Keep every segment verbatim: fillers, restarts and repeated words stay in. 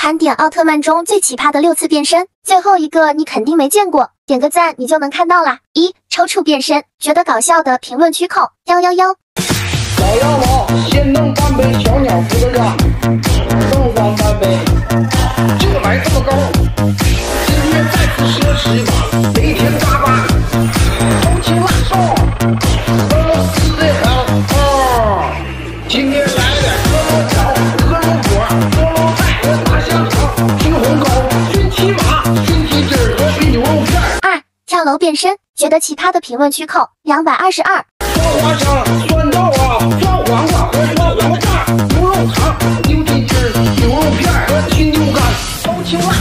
盘点奥特曼中最奇葩的六次变身，最后一个你肯定没见过，点个赞你就能看到啦。一、抽搐变身，觉得搞笑的评论区扣幺幺幺。 小羊毛先能半杯小鸟扶着秧，弄上半杯，就买这么高。今天再次奢侈一把，雷天大巴，头轻辣手，俄罗斯的很哦。今天来点可乐条、可乐果、菠萝菜和大香肠，平红糕、熏蹄马、熏蹄筋儿和肥牛肉片。 二、跳楼变身，觉得奇葩的评论区扣两百二十二。 酸花生、酸豆啊、酸黄瓜和酸黄瓜瓣、牛肉肠、牛蹄筋、牛肉片和青牛肝，都青辣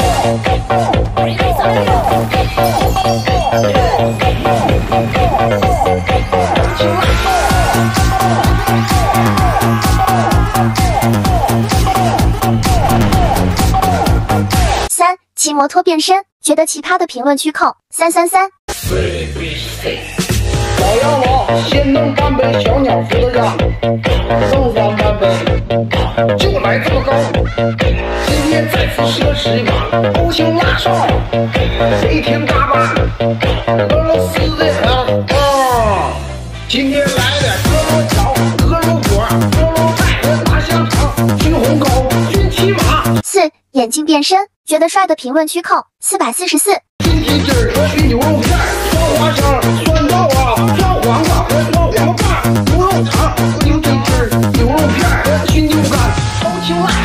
三、骑摩托变身，觉得奇葩的评论区扣三三三。 小羊毛先弄半杯小鸟扶着秧，弄上半杯，就买这么高。今天再次奢侈一把，欧星辣烧，雷天大巴，俄罗斯的很哦。今天来点可乐条、可乐果、菠萝菜和大香肠，熏红糕、熏蹄马。 四、眼镜变身，觉得帅的评论区扣四百四十四。 熏蹄筋儿和肥牛肉片，酸花生、酸豆啊、酸黄瓜和酸黄瓜瓣，牛肉肠、牛蹄筋儿、牛肉片和青牛肝，都青辣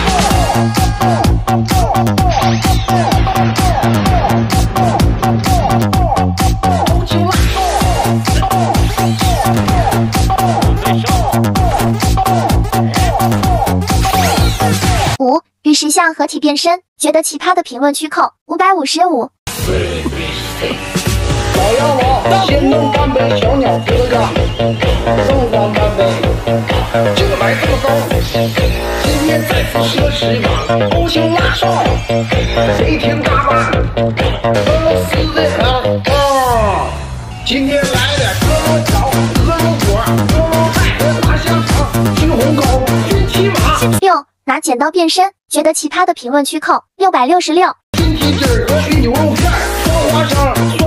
都青辣五、与石像合体变身，觉得奇葩的评论区扣五百五十五。 小羊毛先弄半杯小鸟扶着秧，弄上半杯，就买这么高。今天再次奢侈一把，欧星辣烧，雷天大巴，俄罗斯的很哦。今天来点可乐条、可乐果、菠萝菜和大香肠，熏红糕、熏蹄马。 六、拿剪刀变身，觉得奇葩的评论区扣六百六十六。 熏蹄筋儿和肥牛肉片，酸花生。